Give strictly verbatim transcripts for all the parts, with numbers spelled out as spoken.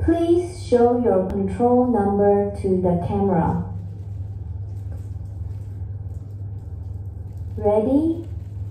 Please show your control number to the camera. Ready?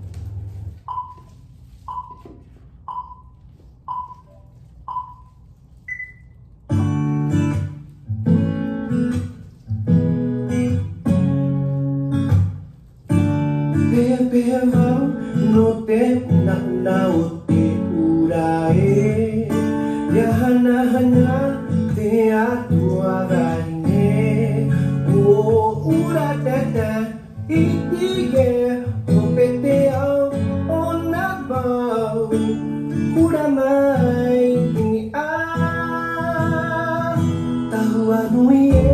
Bebevau no te na na o te urae ya hana hana te atua gaine o ura tata itige o pete au o na bau ura mai ini a tahua nui e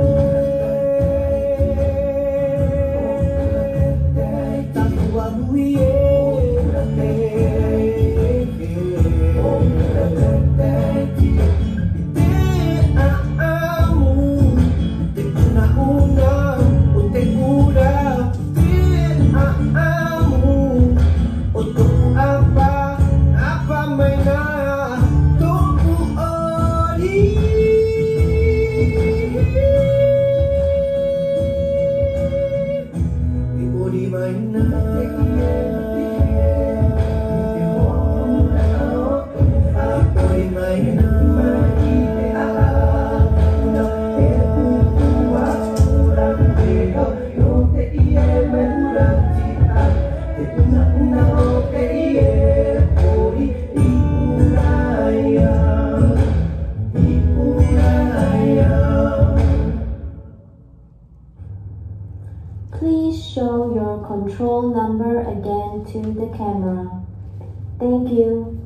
Please show your control number again to the camera. Thank you.